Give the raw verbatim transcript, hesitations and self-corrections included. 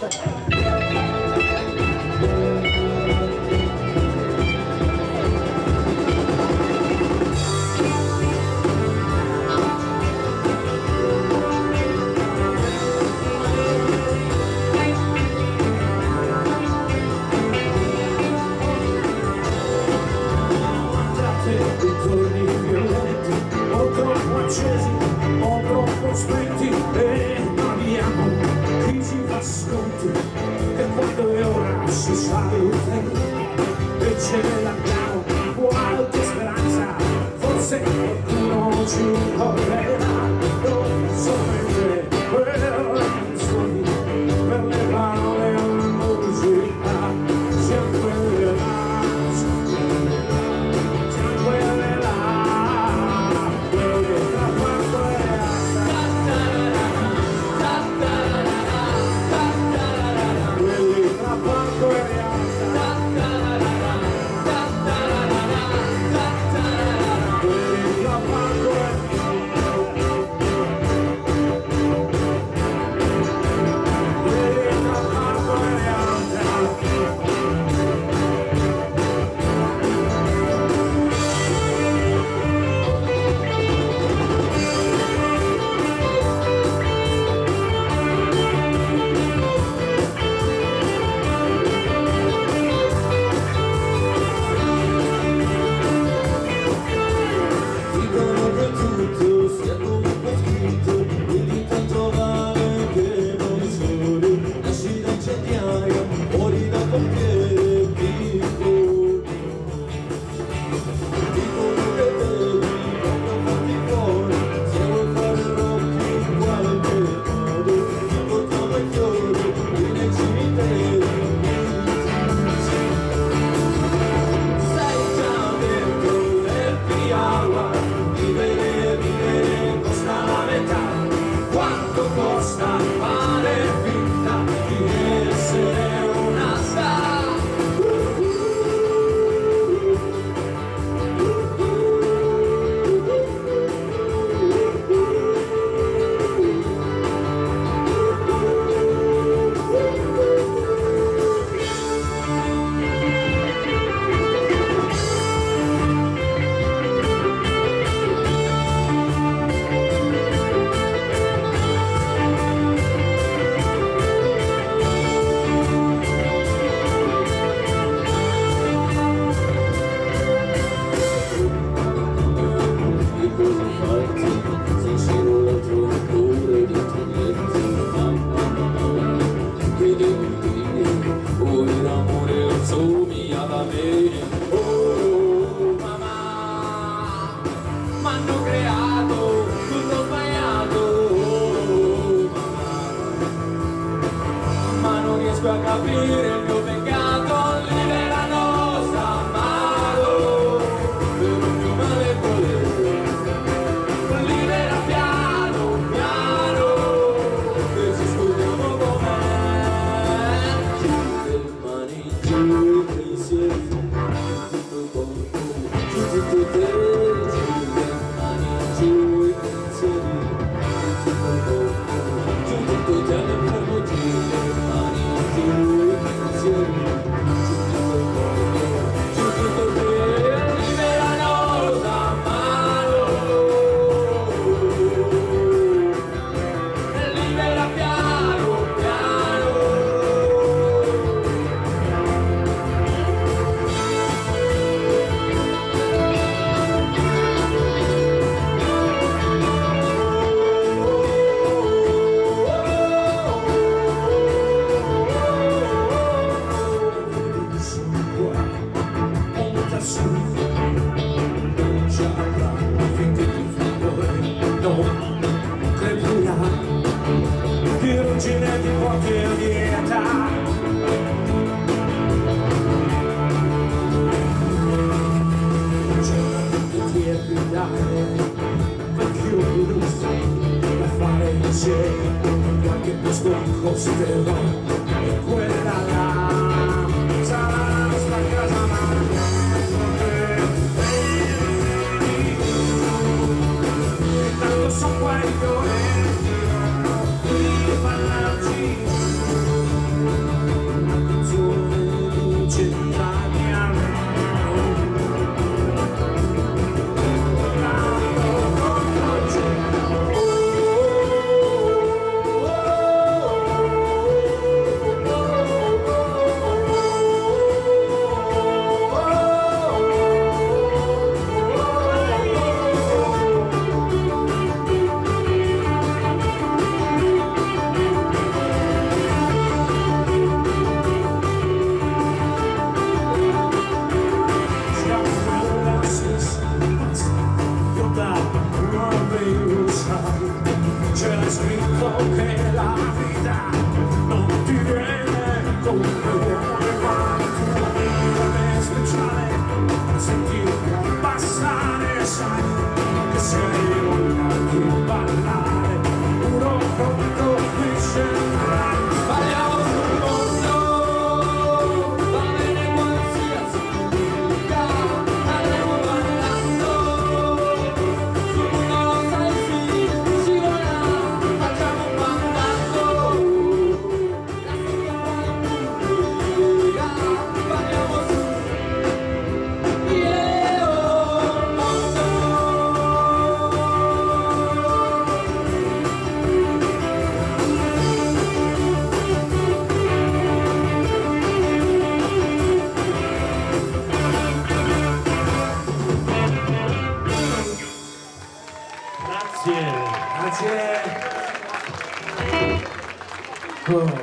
O troppo spenti e abbiamo chi ci fa sconti che quando è ora si saluta e ce l'abbiamo qualche speranza, forse qualcuno ci correrà, non solamente per le canzoni, per le parole e la musica, siamo quelle là, siamo quelle là. A capire il mio peccato, libera nostra mano per un più male volere, libera piano piano che ci scusiamo con me, giù le mani, giù i pensieri, tutto il corpo, giù tutto te, giù le mani, giù i pensieri, tutto il corpo, giù tutto te all'inferno, giù le mani. Virgine di qualche dieta, c'è una mente di evitare per chiudere da fare insieme qualche posto di costerò e quella là sarà la nostra casa, ma tanto sono guarito e parlarci c'è scritto che la vita non ti viene come vuole, ma tu è speciale, senti passare, sai che sei voglia di ballare, uno pronto qui scendrà. Parliamo sul mondo, va bene qualsiasi musica, andremo ballando, sul mondo lo sai sì, si vola, facciamo un mandato, la storia pubblica, parliamo sul yeah, oh, mondo. Grazie. Grazie. Oh.